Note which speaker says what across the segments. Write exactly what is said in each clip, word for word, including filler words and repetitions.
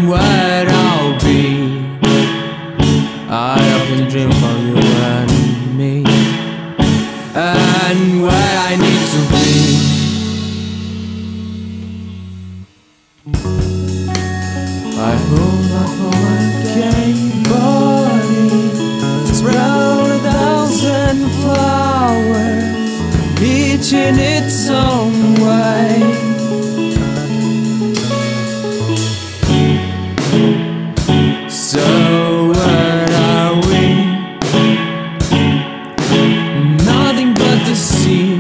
Speaker 1: and what I'll be. I often dream of you and me, and what I need to be. I hold up for my gay body, sprout a thousand flowers, each in its own way. So what are we? Nothing but the sea.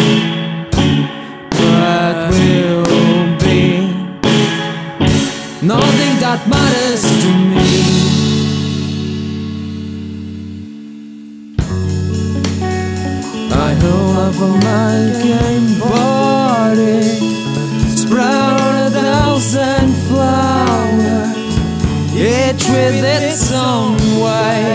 Speaker 1: What will be? Nothing that matters to me. I hold up on my game body, sprout a thousand flowers, each with its own way.